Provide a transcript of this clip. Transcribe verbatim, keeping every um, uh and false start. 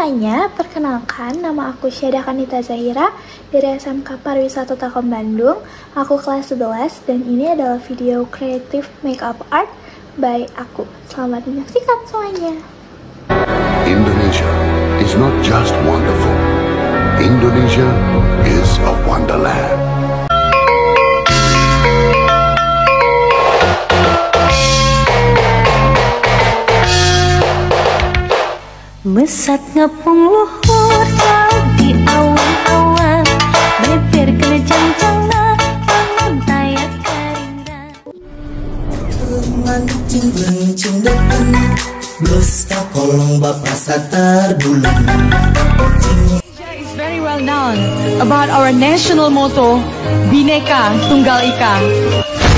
semuanya, perkenalkan nama aku QANNIETA ZAHIRA dari S M K Pariwisata Telkom Bandung. Aku kelas sebelas dan ini adalah video creative makeup art by aku. Selamat menyaksikan semuanya. Indonesia is not just wonderful. Indonesia is a wonderland. Mesat ngepung luhur di awan-awan, beber kelejang-jangna, bangun tayak karingan. Mancing bencing depan, blus kolong bapak satar bulan. Indonesia is very well known about our national motto, Bhinneka Tunggal Ika.